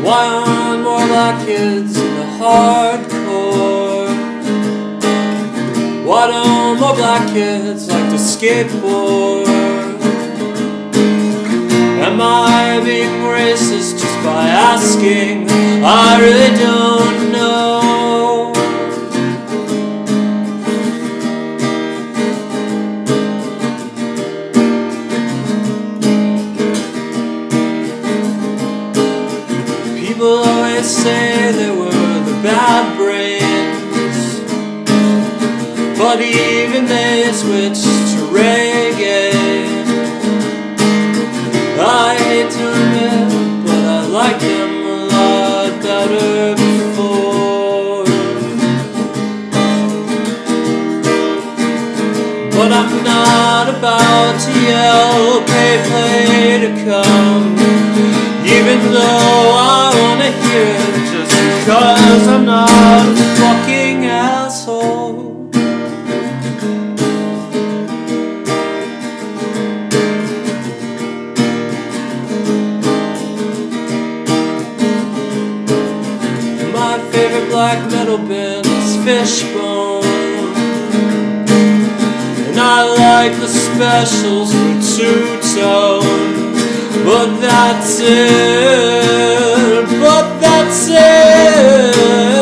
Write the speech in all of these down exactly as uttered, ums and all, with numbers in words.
Why aren't more black kids in the hardcore? Why don't more black kids like to skateboard? Am I being racist just by asking? I really don't know. People always say they were the bad brains, but even they switched to reggae. I hate to admit, but I like them a lot better before. But I'm not about to yell, pay play to come, even though I wanna hear it, just because I'm not a fucking asshole. My favorite black metal band is Fishbone, and I like the specials for two-tone. But that's it, but that's it.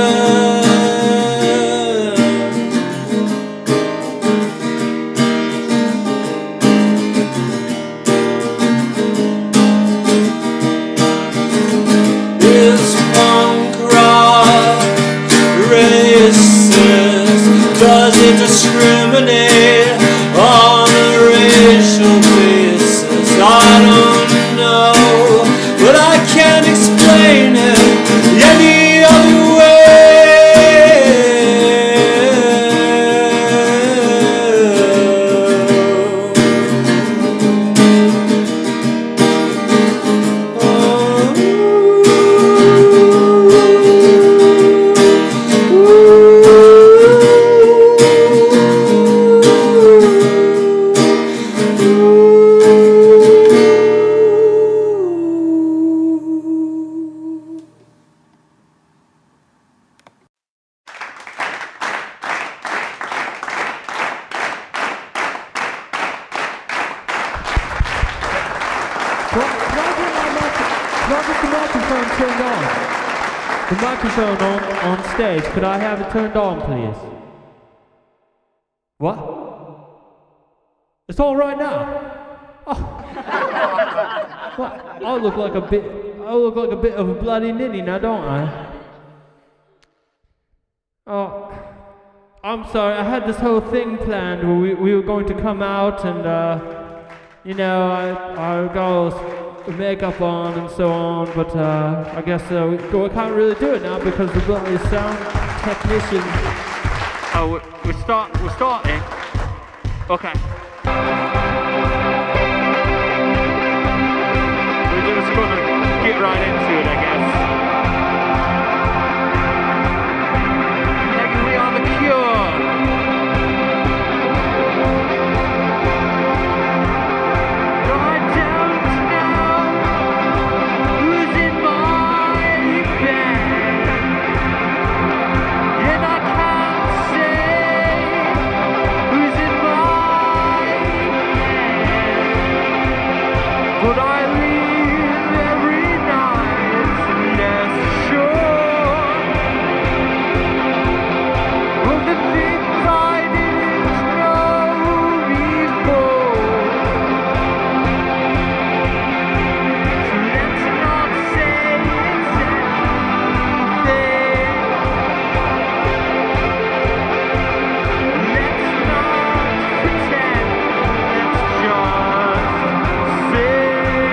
Is punk rock racist? Does it discriminate on a racial basis? I don't know, but I can't explain it any other way. Oh. The microphone on, on stage, could I have it turned on, please? What? It's all right now? Oh. What? I look like a bit, I look like a bit of a bloody ninny now, don't I? Oh, I'm sorry, I had this whole thing planned where we, we were going to come out and, uh, you know, I, I got all this makeup on and so on, but uh, I guess uh, we, we can't really do it now because the bloody sound technician. Oh, we're, we're start we're starting. Okay. We're just gonna get right into it, I guess. Maybe we are the Cure. But I leave every night less sure of the things I didn't know before. So let's not say it's anything. Let's not pretend, let's just say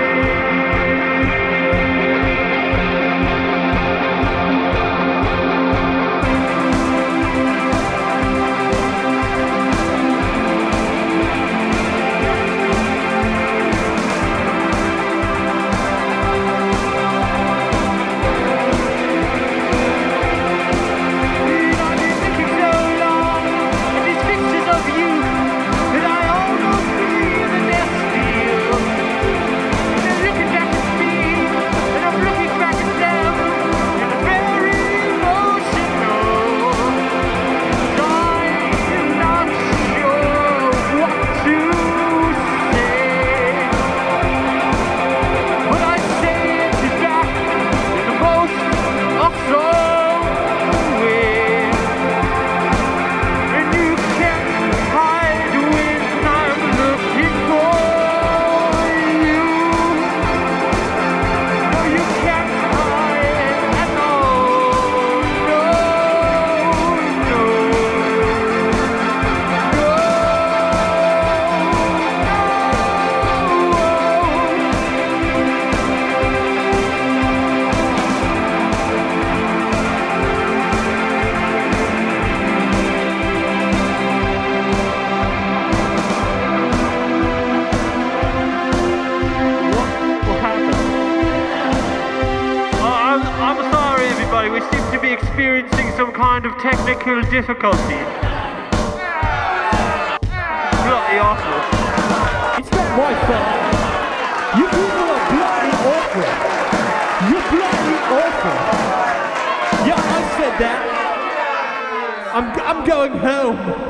some kind of technical difficulty. Bloody awful. It's not my fault. You people are bloody awful. You're bloody awful. Yeah, I said that. I'm, I'm going home.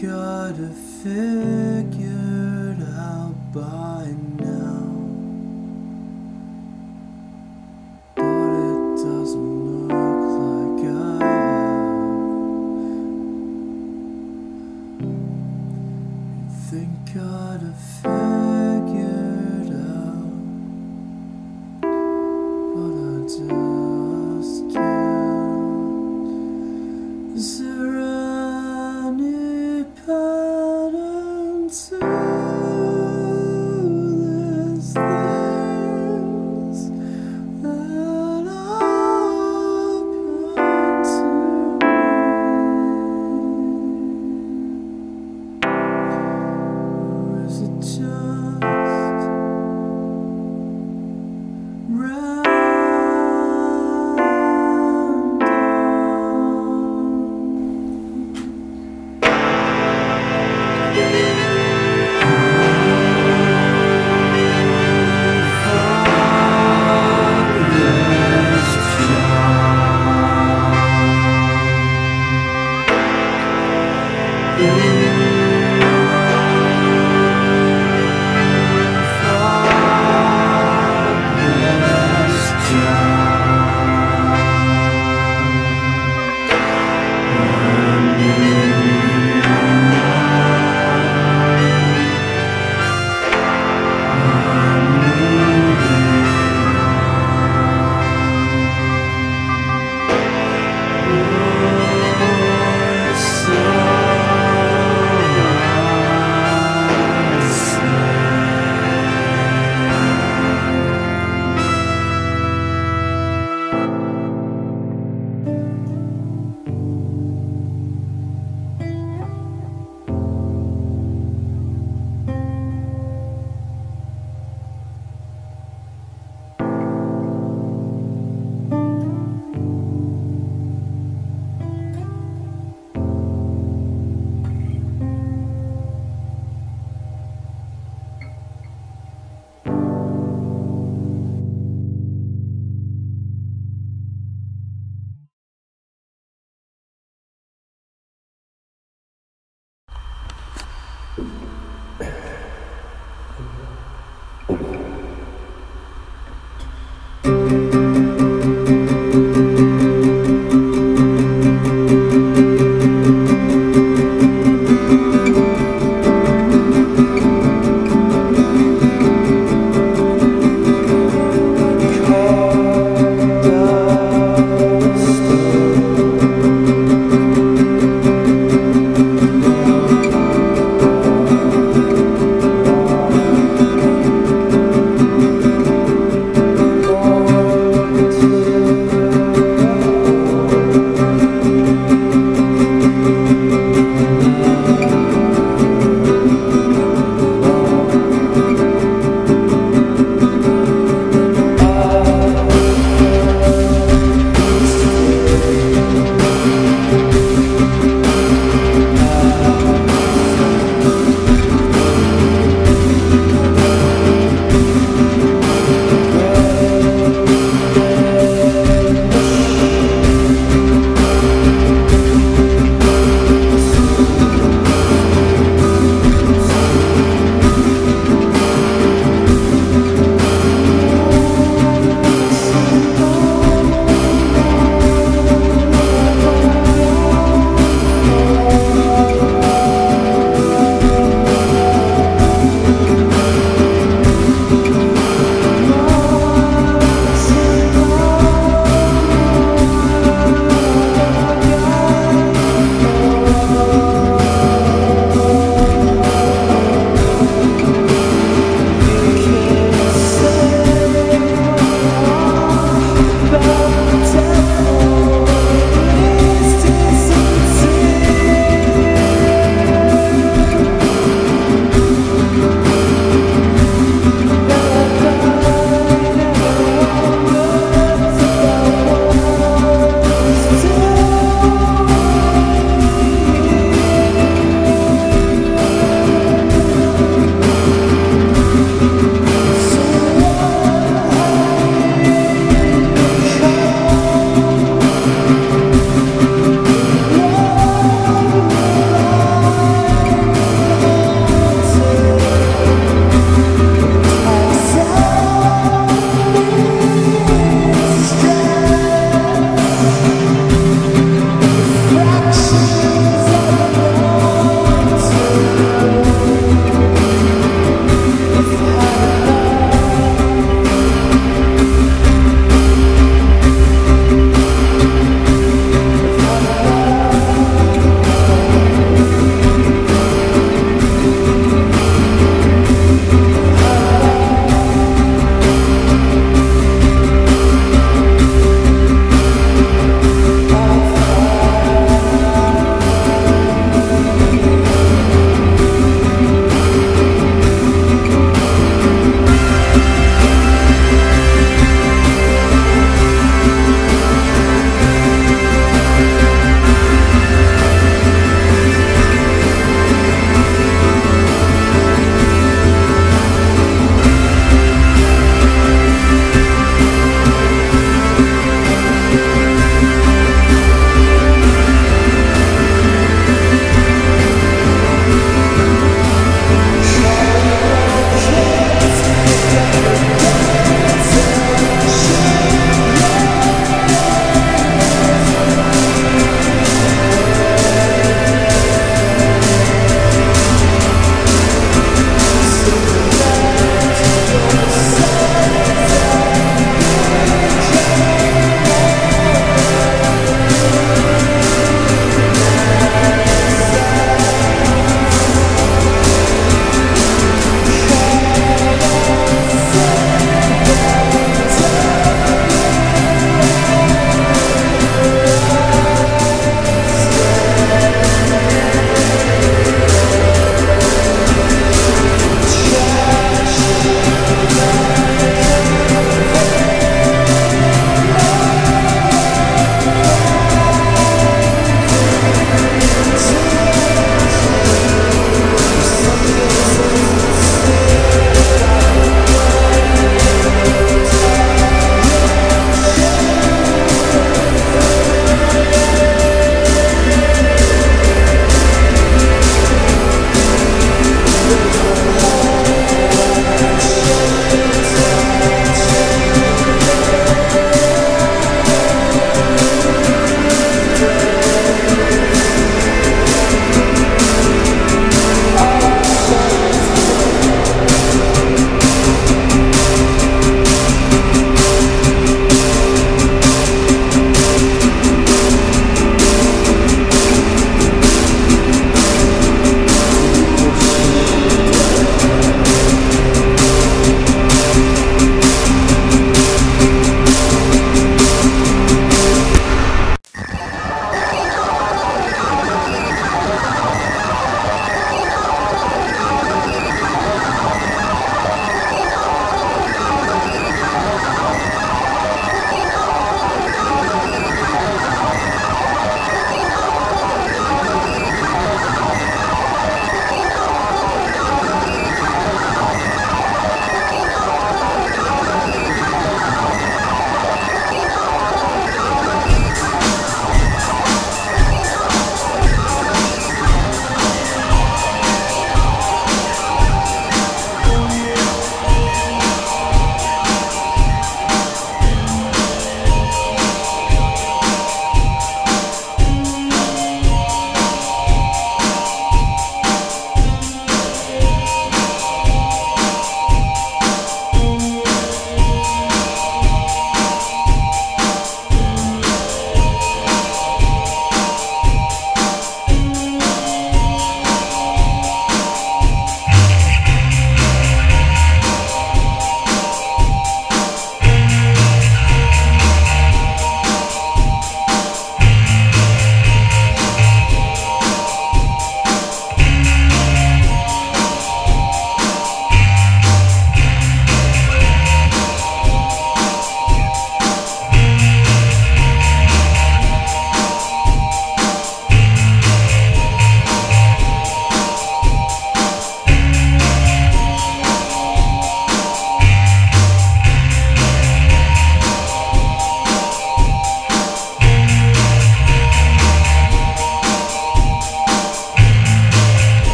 I'd have figured out by now, but it doesn't look like I have. You think I'd have figured out, but I just can't. Is there any pattern to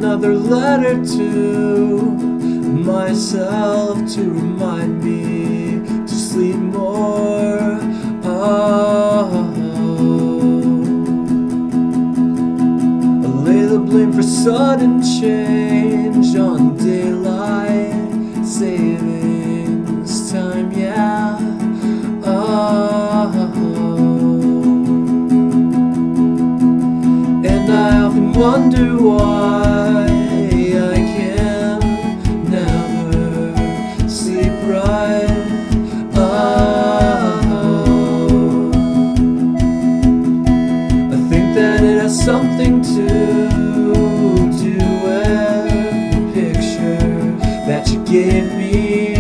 another letter to myself to remind me to sleep more. Oh, I lay the blame for sudden change on daylight savings time, yeah. Oh, and I often wonder why I can never sleep right. Oh, I think that it has something to do with the picture that you gave me.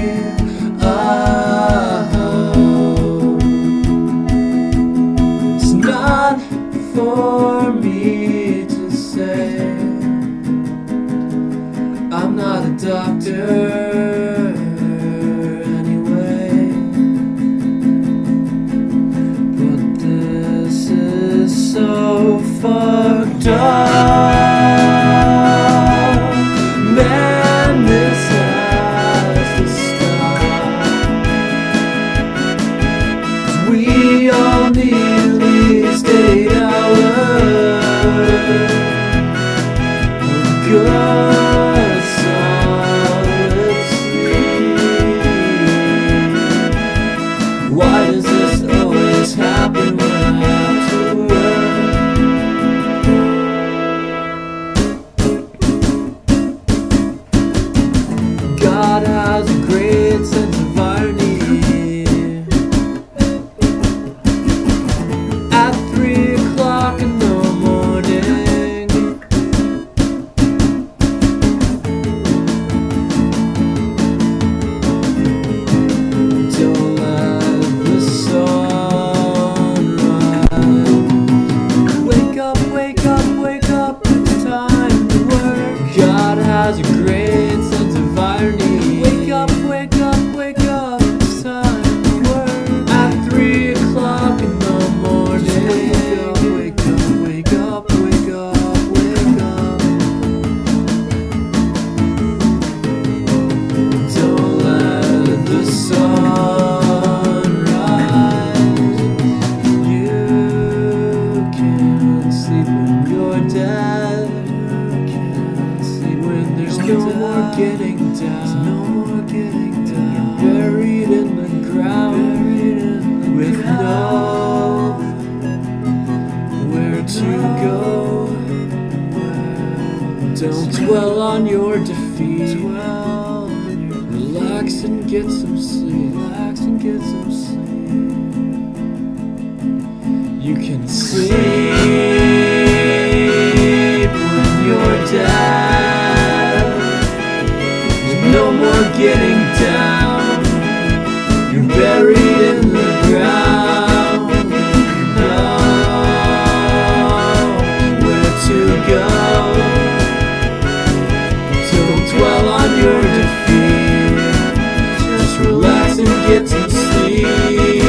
It's not for me to say, I'm not a doctor anyway, but this is so fucked up. Man, this has to stop. We all need at least eight hours of good solid sleep. Why does this always happen when I have to work? God has a great sense of irony. At three o'clock in the morning, don't let the sun rise. Wake up, wake up, wake up, it's time to work. God has a great sense of irony. Wake up, wake up, wake up, it's time to work. At three o'clock in the morning, wake up, wake up, wake up, wake up. Don't let the sun rise. You can't sleep when you're dead. You can't sleep when there's no more getting down. No more getting down. You're buried in the ground with nowhere to go. Don't dwell on your defeat. Relax and get some sleep. Relax and get some sleep. You can sleep when you're dead. There's no more getting down. You're buried in the ground. Nowhere to go. Don't dwell on your defeat. Just relax and get some sleep.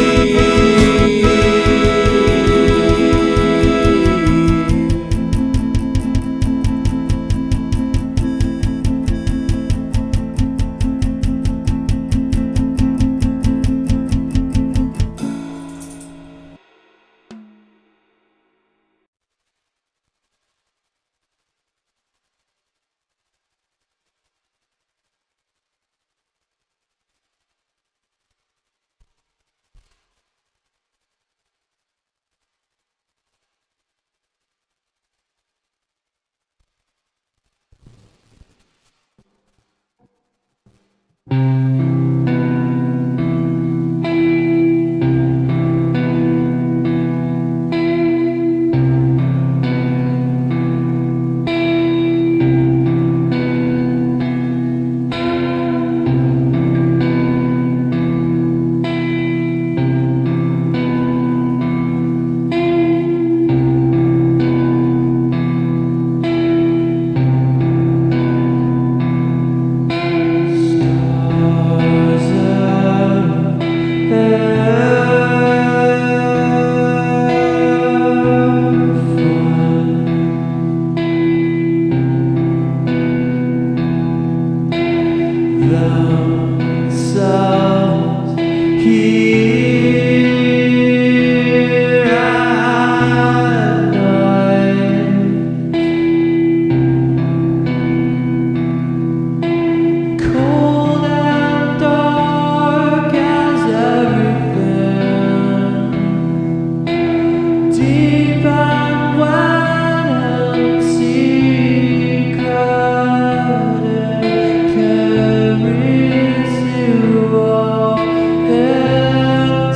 themselves here at night. Cold and dark as everything, deep and wet and secret, it carries you all in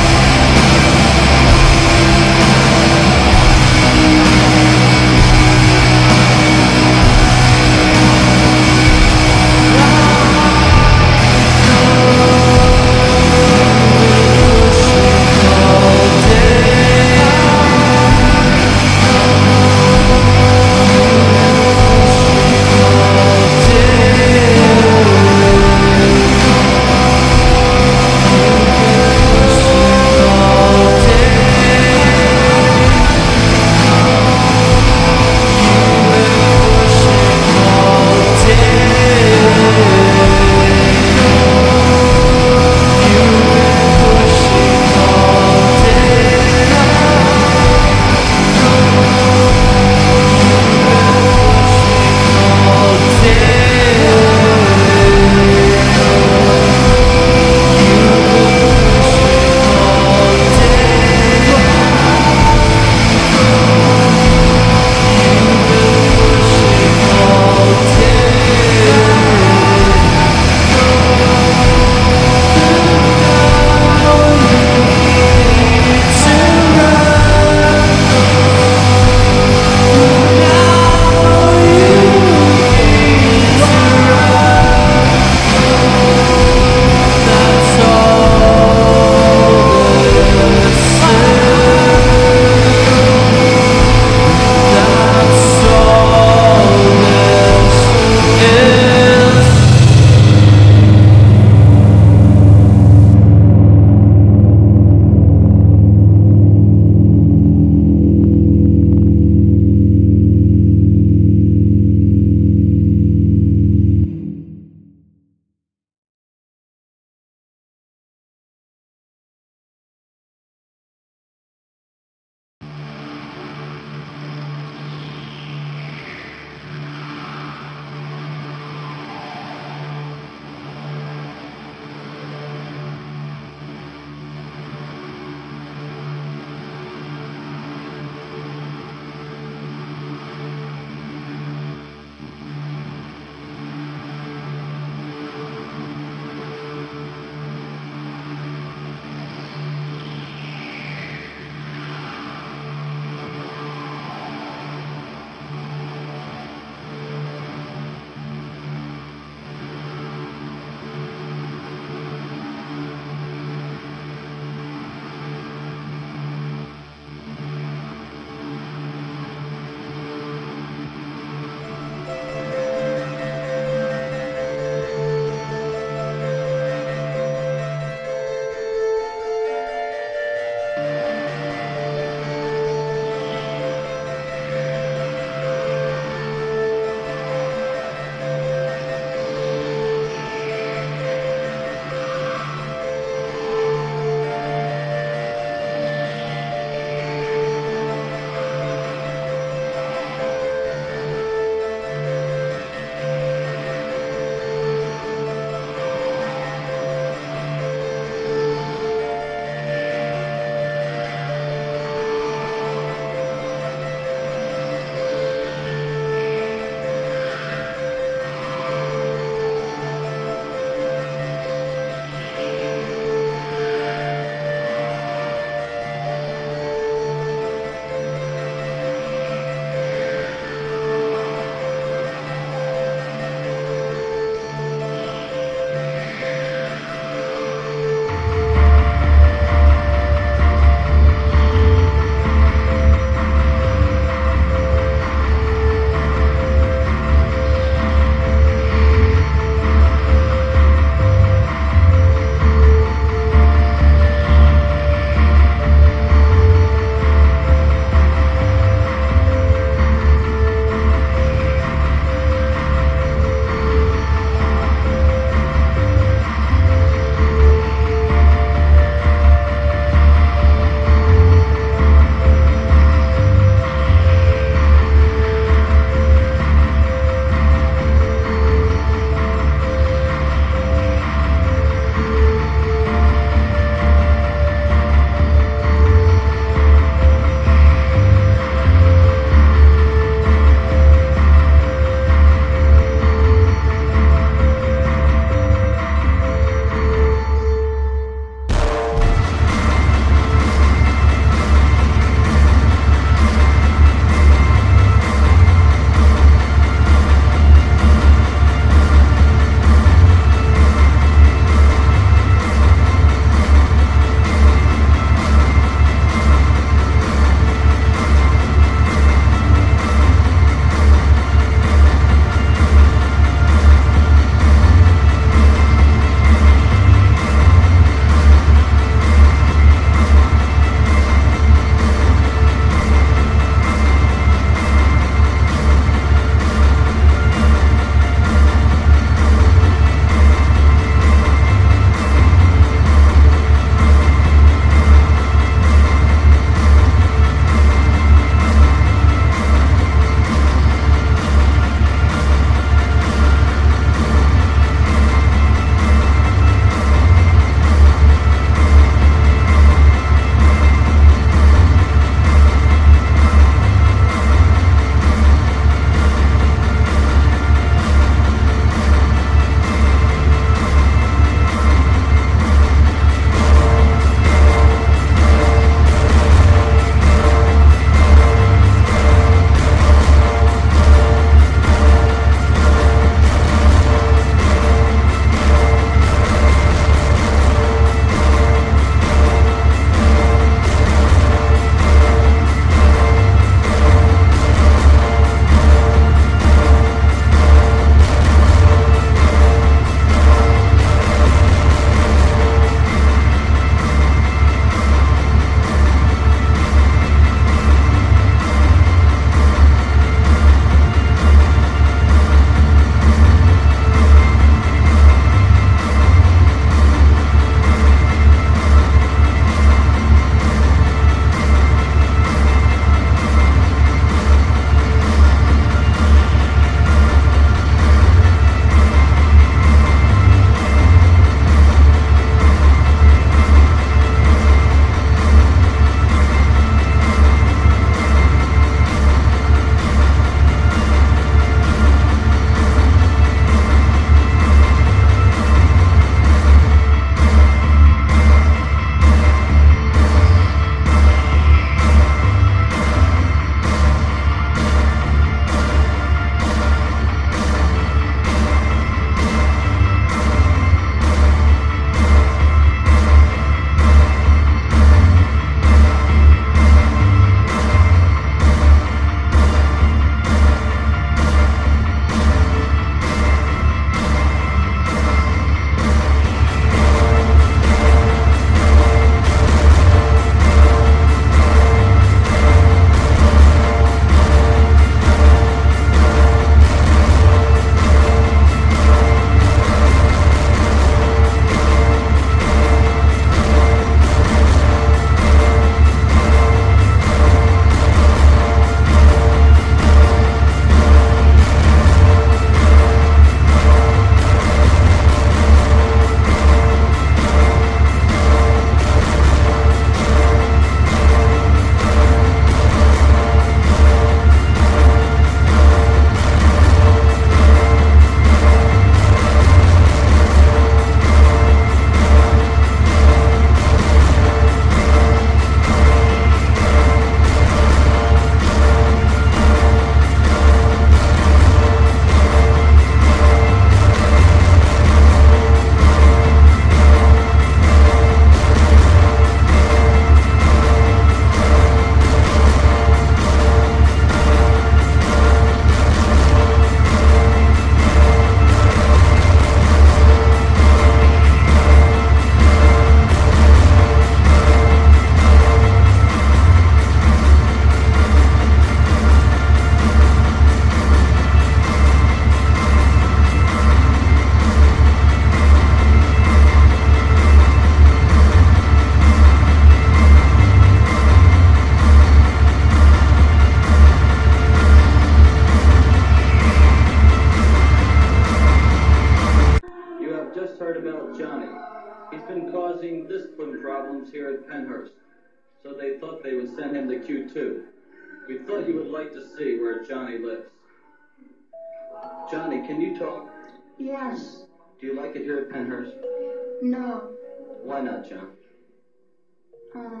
problems here at Penhurst, so they thought they would send him to Q two. We thought you would like to see where Johnny lives. Johnny, can you talk? Yes. Do you like it here at Penhurst? No. Why not, John? Um.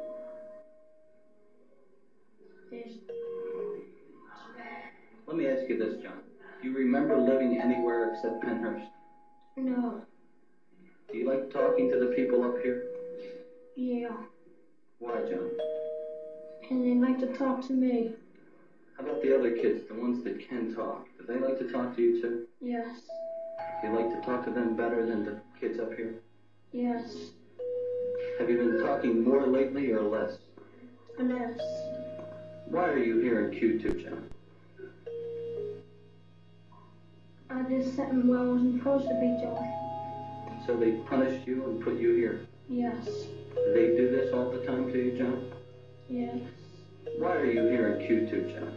There's... Let me ask you this, John. Do you remember living anywhere except Penhurst? No. Do you like talking to the people up here? Yeah. Why, John? And they like to talk to me. How about the other kids, the ones that can talk? Do they like to talk to you too? Yes. Do you like to talk to them better than the kids up here? Yes. Have you been talking more lately or less? Less. Why are you here in Q two, John? I did something where I wasn't supposed to be doing. So they punished you and put you here? Yes. Do they do this all the time to you, John? Yes. Why are you here in Q two, John?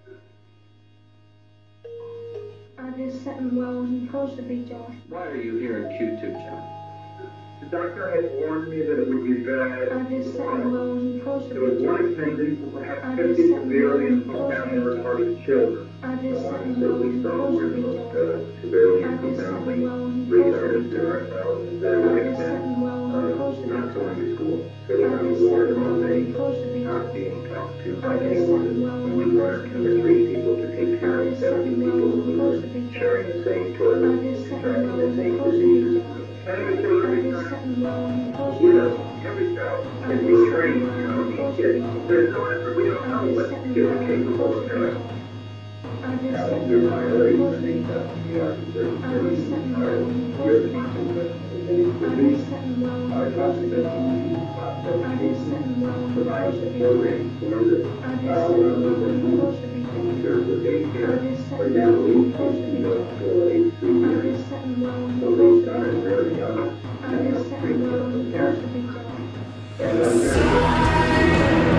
I did something where I wasn't supposed to be doing. Why are you here in Q two, John? The doctor had warned me that it would be bad. I did something where I wasn't supposed to There was be one doing. attendant who had I did fifty something severely where I and wasn't supposed to profoundly be doing. retarded children. I did The something ones where that I we wasn't saw supposed were to the be most doing. uh, severely I and did something profoundly where I wasn't supposed to retarded be to doing. ourselves and I their did extent. something where I wasn't Uh, supposed to be not doing. going to school, I sitting on did the board something all where I day, wasn't supposed to be not doing. being talked to I by did anyone. something where I When we wasn't were supposed to be three doing. people to take care I of did seventy something where I people wasn't who supposed were to be doing. sharing the same I toilet, did something sharing where I the wasn't same supposed to be diseases. doing. And the I children did become something where I wasn't supposed to You be know, doing. every child I can did be something trained, where you I know, wasn't these supposed to kids. be doing. There's no effort, we don't I know did what something kids where are I wasn't capable supposed of to be doing. doing. I did Now, something you're where I my wasn't age, supposed to I be think that doing. you are very, I very did something where I hard. wasn't You're supposed to the be people doing. that they need to I be. did something where I Our wasn't supposed to be doctor doing. I did something where I wasn't provides supposed to the be program doing. for the I did something where I wasn't supposed to be doing. teachers of I daycare. did For something where I example, wasn't these supposed kids to can be go doing. to school at age three I years. did something where I wasn't So they supposed to be started doing. very young. I did something where I wasn't supposed to be doing. And then there's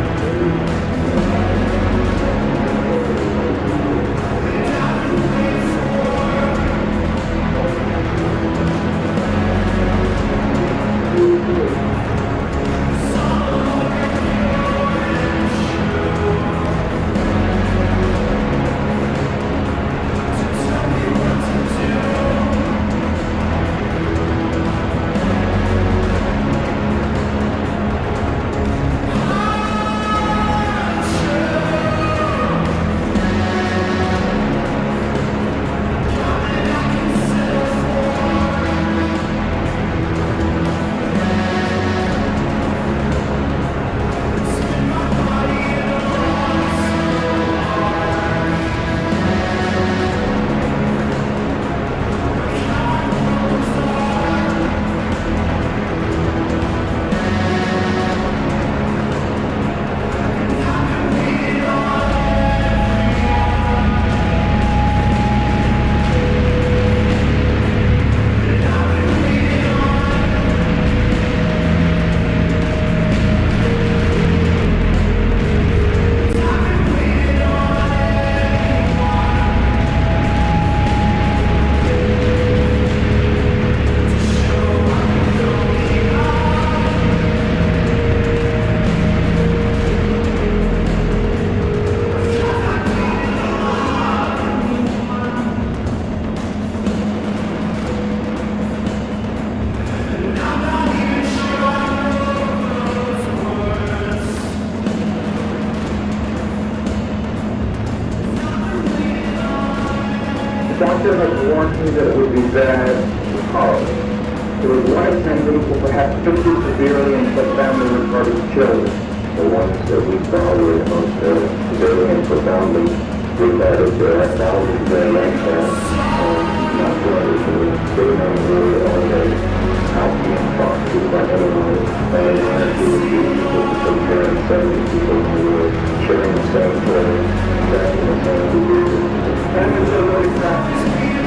The doctor had warned me that it would be bad and horrible. There was one attendant who perhaps fifty severely and profoundly retarded children. The ones that we saw were the most uh, severely and profoundly retarded. There are thousands there like that. Um, not brothers who were sitting on the road all day, out being talked to by anyone. And one or two of these people to take care of seventy people who were sharing the same toilet, exactly the same diseases. And it's a really practice.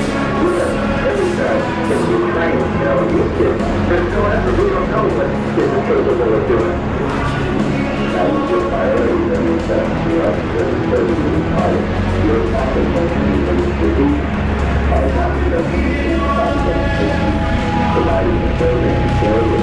Yeah, every child can be trained, you know, these kids. There's no effort. We don't know what kids are capable of doing. That was just my age. I mean, that's the officer of thirty college. You're talking about anything that should be. I was not just providing the program for you.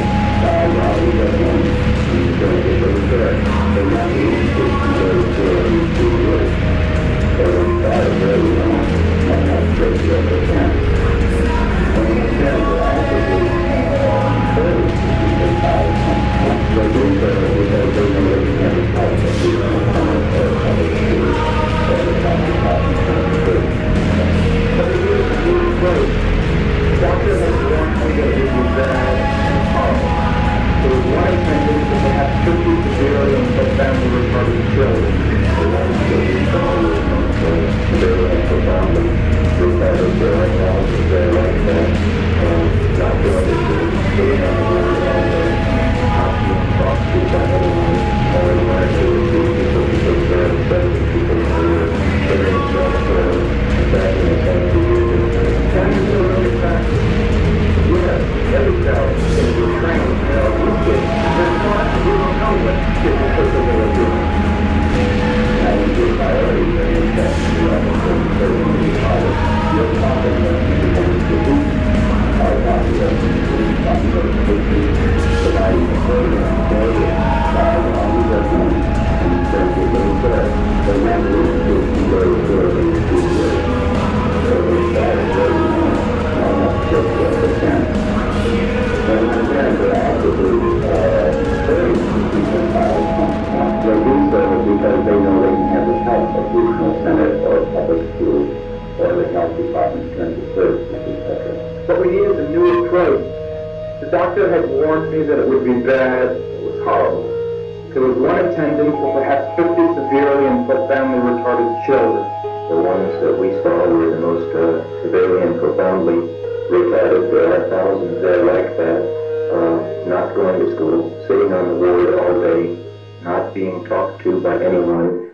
Sitting on the ward all day, not being talked to by anyone,